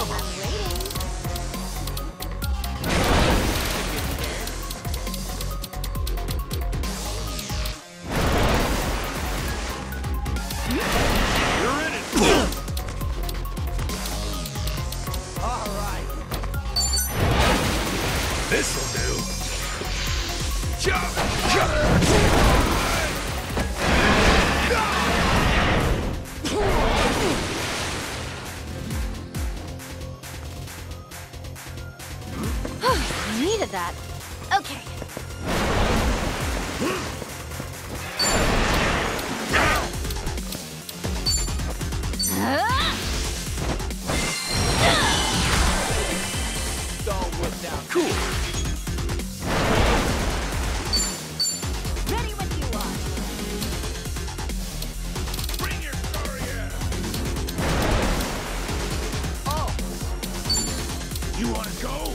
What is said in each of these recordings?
Come on. I'm waiting. You're in it. All right. This'll do. Jump! Jump! I needed that. Okay. Don't whip down. Cool. Ready when you are. Bring your story in. Oh. You want to go?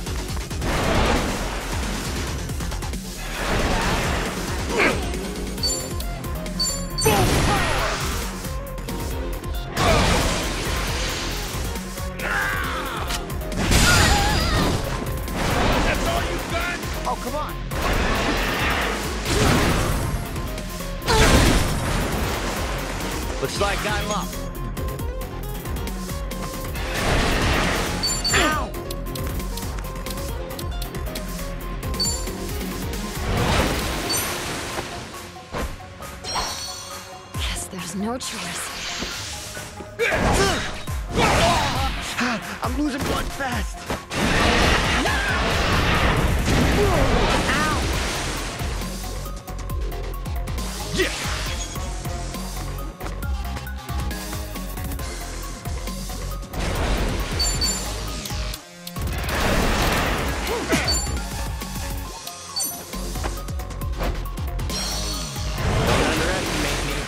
That's all you've got? Oh, come on. Looks like I'm up. Ow! Guess there's no choice. I'm losing blood fast. Ow! Yeah. Don't underestimate me.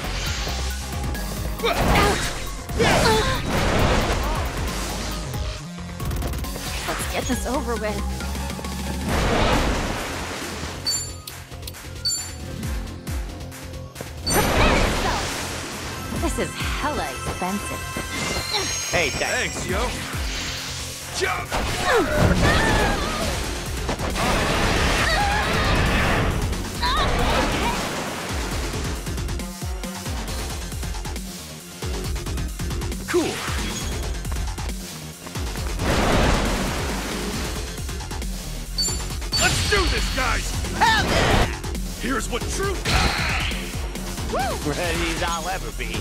Let's get this over with. Prepare yourself! This is hella expensive. Hey, thanks, yo. Jump! Cool. Let's do this, guys! Hell yeah! Here's what true... Ready as I'll ever be.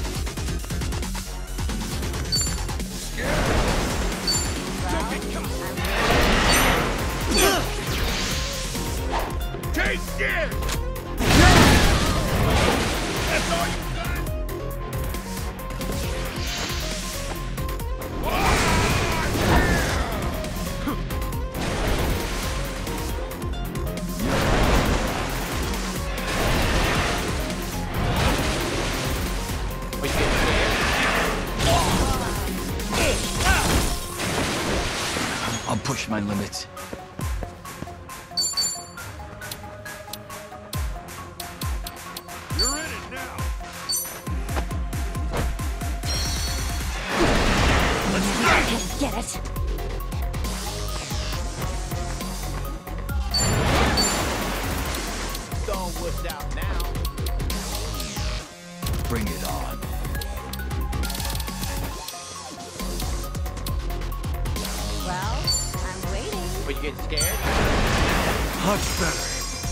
Don't get caught. Take it! That's all you got? We get I'll push my limits. You're in it now. Let's go. Get it? Don't whip out now. Bring it on. Well, I'm waiting. But you getting scared? Much better.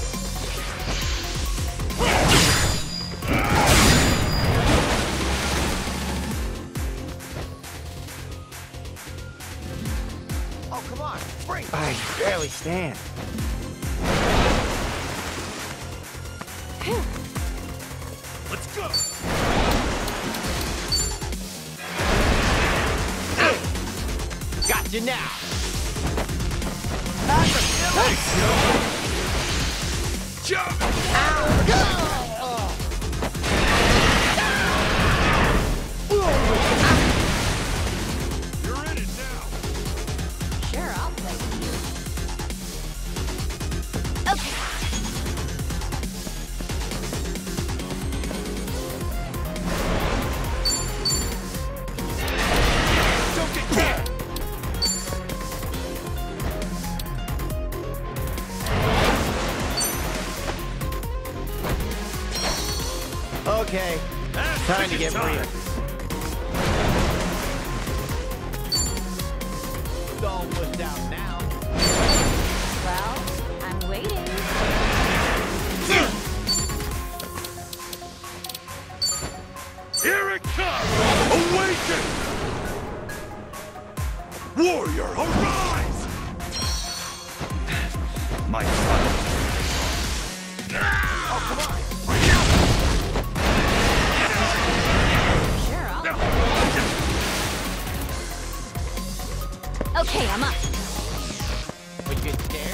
Oh, come on, spring! I barely stand. Let's go! Got you now! Thanks, yo! Jump! You're in it now! Sure, I'll play with you. Okay. Don't get caught! Okay, time to get real. It's all pushed out now. Well, I'm waiting. Here it comes! Awaken! Warrior, arise! My son. Oh, come on! Sure, I'll... Okay, I'm up. Would you get scared?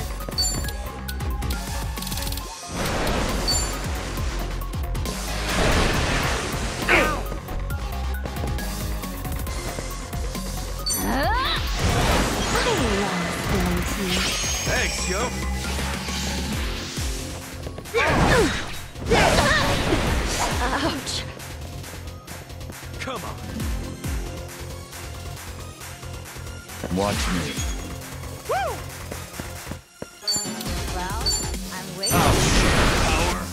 Thanks, yo. Ouch. Come on. Watch me. Well, I'm waiting. Power.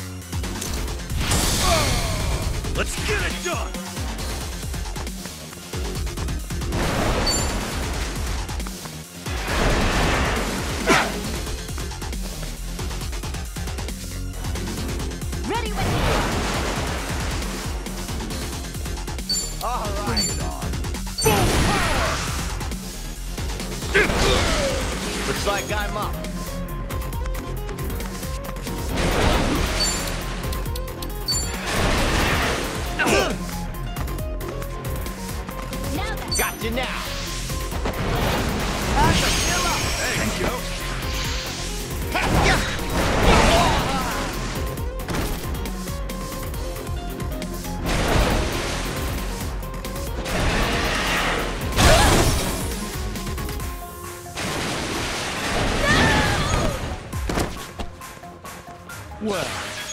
Let's get it done. Ready when you are. All right. Looks like I'm up. Now then. Got you now. That's a killer. Thanks, yo. Well.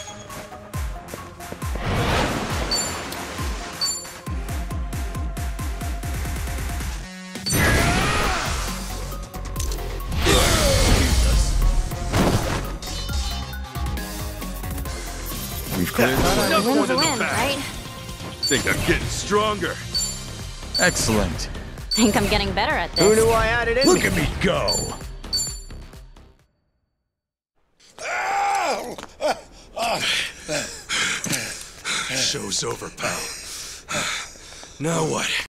We've cleared the way. Enough Win's one a in the win, back. right? Think I'm getting stronger. Excellent. Think I'm getting better at this. Who knew I had it in Look me? at me go. Show's over, pal. Now what?